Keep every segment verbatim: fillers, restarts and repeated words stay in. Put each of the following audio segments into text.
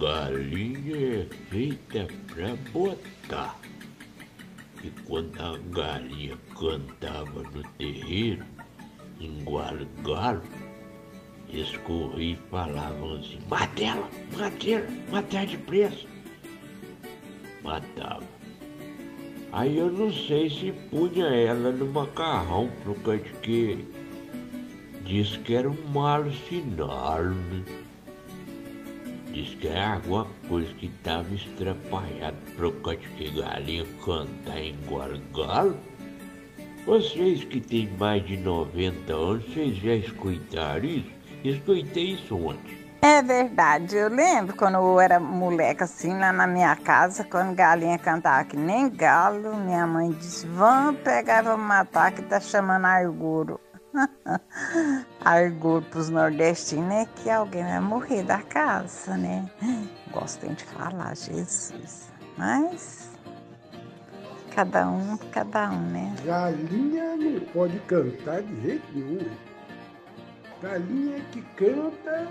galinha é feita pra botar. E quando a galinha cantava no terreiro, em galo-galo, eles corriam e falavam assim: mata ela, mata ela, mata ela depressa. Matava. Aí eu não sei se punha ela no macarrão, por causa de que diz que era um mau sinal, né? Diz que era alguma coisa que estava estrapalhada, por causa de que galinha cantar em galo-galo. Vocês que têm mais de noventa anos, vocês já escutaram isso? Escutei isso ontem. É verdade, eu lembro quando eu era moleca assim, lá na minha casa, quando galinha cantava que nem galo, minha mãe disse: vamos pegar e vamos matar, que tá chamando arguro. Arguro pros nordestinos é que alguém vai morrer da casa, né? Gostem de falar, Jesus. Mas cada um, cada um, né? Galinha não pode cantar de jeito nenhum. Galinha que canta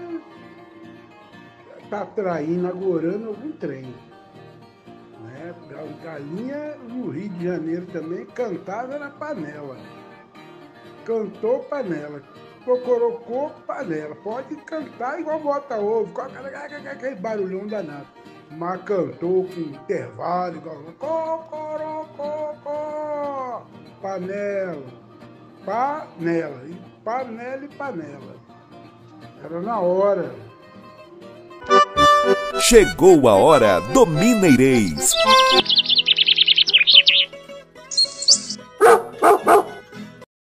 tá traindo, agorando algum trem. Né? Galinha no Rio de Janeiro também cantava na panela. Cantou panela. Cocorocô, panela. Pode cantar igual bota ovo, com aquele barulhão danado. Mas cantou com intervalo, igual cocorocô, panela, panela, e panela e panela. Era na hora. Chegou a hora do Mineirês.